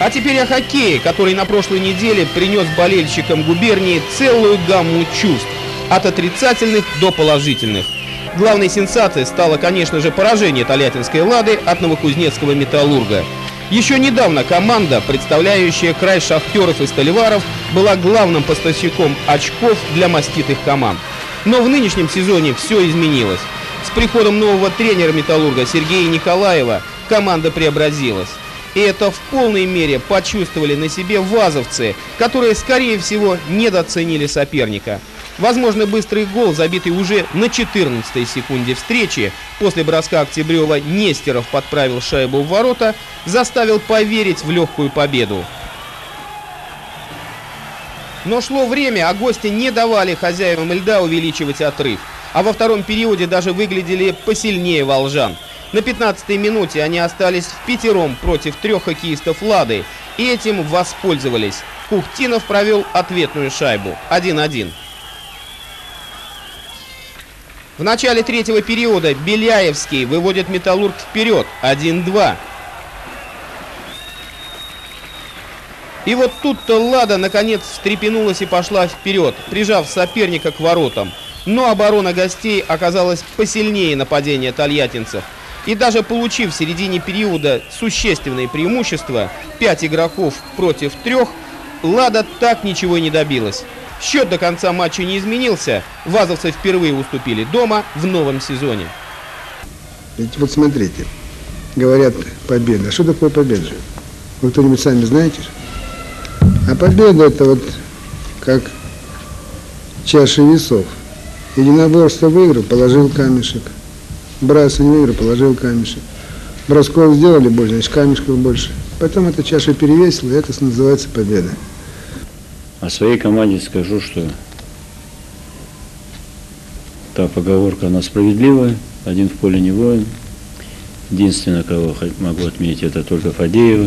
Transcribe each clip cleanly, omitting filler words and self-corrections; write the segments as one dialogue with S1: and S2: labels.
S1: А теперь о хоккее, который на прошлой неделе принес болельщикам губернии целую гамму чувств, от отрицательных до положительных. Главной сенсацией стало, конечно же, поражение тольяттинской «Лады» от новокузнецкого «Металлурга». Еще недавно команда, представляющая край шахтеров и сталеваров, была главным поставщиком очков для маститых команд. Но в нынешнем сезоне все изменилось. С приходом нового тренера «Металлурга» Сергея Николаева команда преобразилась. И это в полной мере почувствовали на себе вазовцы, которые, скорее всего, недооценили соперника. Возможно, быстрый гол, забитый уже на 14-й секунде встречи, после броска Октябрева Нестеров подправил шайбу в ворота, заставил поверить в легкую победу. Но шло время, а гости не давали хозяевам льда увеличивать отрыв. А во втором периоде даже выглядели посильнее волжан. На 15-й минуте они остались впятером против 3 хоккеистов «Лады», и этим воспользовались. Кухтинов провел ответную шайбу 1-1. В начале третьего периода Беляевский выводит «Металлург» вперед 1-2. И вот тут-то «Лада» наконец встрепенулась и пошла вперед, прижав соперника к воротам. Но оборона гостей оказалась посильнее нападения тольяттинцев. И даже получив в середине периода существенные преимущества, 5 игроков против 3, «Лада» так ничего и не добилась. Счет до конца матча не изменился. Вазовцы впервые уступили дома в новом сезоне.
S2: Ведь вот смотрите, говорят победа. А что такое победа? Вы кто-нибудь сами знаете? А победа — это вот как чаша весов. Единоборство выиграл, положил камешек. Бросок не выиграл, положил камешек. Бросков сделали больше, значит камешков больше. Потом эта чаша перевесила, и это называется победа.
S3: О своей команде скажу, что та поговорка, она справедливая. Один в поле не воин. Единственное, кого могу отметить, это только Фадеева.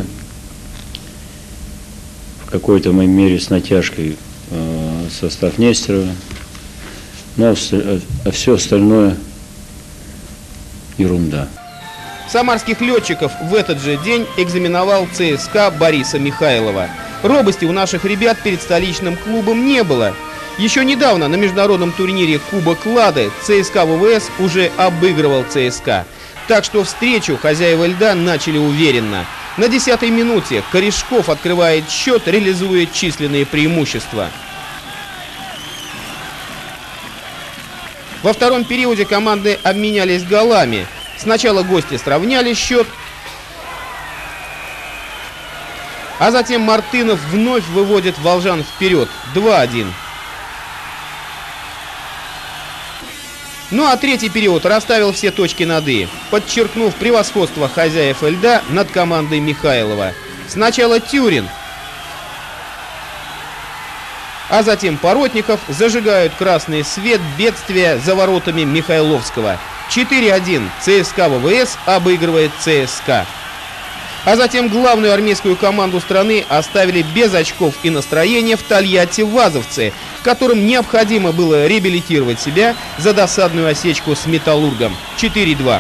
S3: В какой-то моей мере с натяжкой состав Нестерова. Но все остальное ерунда.
S1: Самарских летчиков в этот же день экзаменовал ЦСКА Бориса Михайлова. Робости у наших ребят перед столичным клубом не было. Еще недавно на международном турнире Кубок «Лады» ЦСКА ВВС уже обыгрывал ЦСКА. Так что встречу хозяева льда начали уверенно. На 10-й минуте Корешков открывает счет, реализуя численные преимущества. Во втором периоде команды обменялись голами. Сначала гости сравняли счет, а затем Мартынов вновь выводит волжан вперед 2-1. Ну а третий период расставил все точки над «и», подчеркнув превосходство хозяев льда над командой Михайлова. Сначала Тюрин, а затем Поротников зажигают красный свет бедствия за воротами Михайловского. 4-1. ЦСКА ВВС обыгрывает ЦСКА. А затем главную армейскую команду страны оставили без очков и настроения в Тольятти вазовцы, которым необходимо было реабилитировать себя за досадную осечку с «Металлургом». 4-2.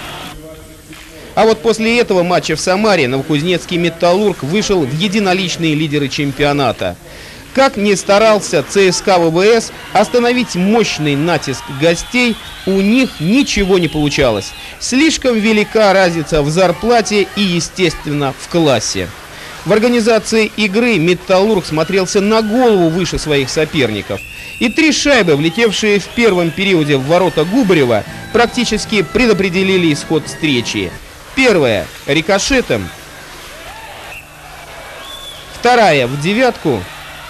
S1: А вот после этого матча в Самаре новокузнецкий «Металлург» вышел в единоличные лидеры чемпионата. Как ни старался ЦСКА ВВС остановить мощный натиск гостей, у них ничего не получалось. Слишком велика разница в зарплате и, естественно, в классе. В организации игры «Металлург» смотрелся на голову выше своих соперников. И 3 шайбы, влетевшие в первом периоде в ворота Губарева, практически предопределили исход встречи. Первая – рикошетом. Вторая – в девятку.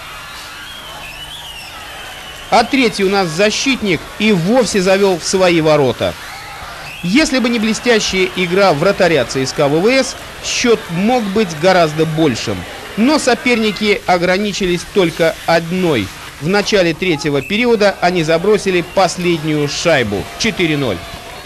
S1: А третий у нас защитник и вовсе завел в свои ворота. Если бы не блестящая игра вратаря ЦСКА ВВС, счет мог быть гораздо большим. Но соперники ограничились только одной. В начале третьего периода они забросили последнюю шайбу. 4-0.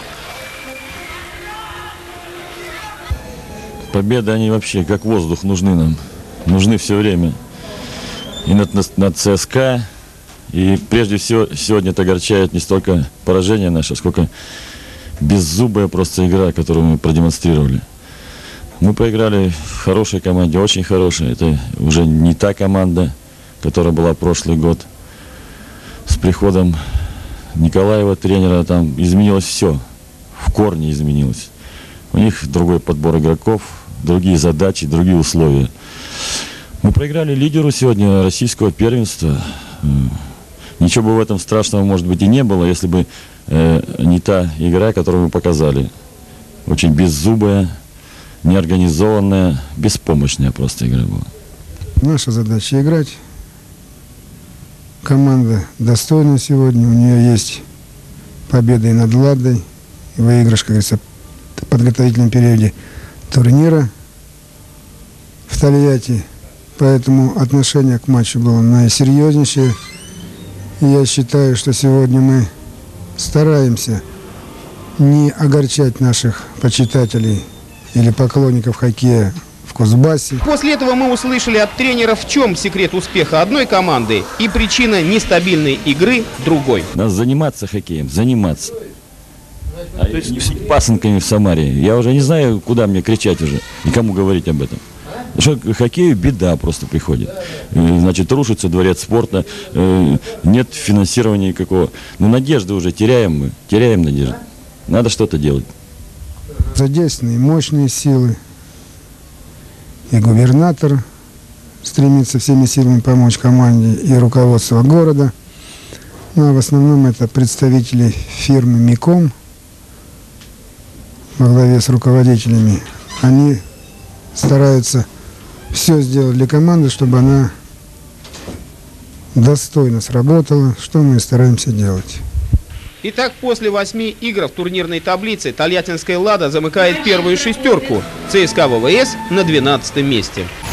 S4: Победы, они вообще как воздух нужны нам. Нужны все время. И над ЦСКА. И прежде всего сегодня это огорчает не столько поражение наше, сколько беззубая просто игра, которую мы продемонстрировали. Мы проиграли хорошей команде, очень хорошей. Это уже не та команда, которая была прошлый год. С приходом Николаева, тренера, там изменилось все. В корне изменилось. У них другой подбор игроков, другие задачи, другие условия. Мы проиграли лидеру сегодня российского первенства. Ничего бы в этом страшного, может быть, и не было, если бы не та игра, которую мы показали. Очень беззубая, неорганизованная, беспомощная просто игра была.
S2: Наша задача играть. Команда достойна сегодня. У нее есть победа и над Ладой, и выигрыш, как говорится, в подготовительном периоде турнира в Тольятти. Поэтому отношение к матчу было наисерьезнейшее. И я считаю, что сегодня мы стараемся не огорчать наших почитателей или поклонников хоккея в Кузбассе.
S1: После этого мы услышали от тренера, в чем секрет успеха одной команды и причина нестабильной игры другой.
S4: Надо заниматься хоккеем, заниматься. А то есть не пасынками в Самаре. Я уже не знаю, куда мне кричать уже и кому говорить об этом. Потому что хоккею беда просто приходит. Значит, рушится дворец спорта, нет финансирования никакого. Но надежды уже теряем мы, теряем надежду. Надо что-то делать.
S2: Задействованы мощные силы. И губернатор стремится всеми силами помочь команде, и руководство города. Ну, а в основном это представители фирмы МИКОМ во главе с руководителями. Они стараются все сделать для команды, чтобы она достойно сработала, что мы и стараемся делать.
S1: Итак, после 8 игр в турнирной таблице тольяттинская «Лада» замыкает первую шестерку. ЦСКА ВВС на 12-м месте.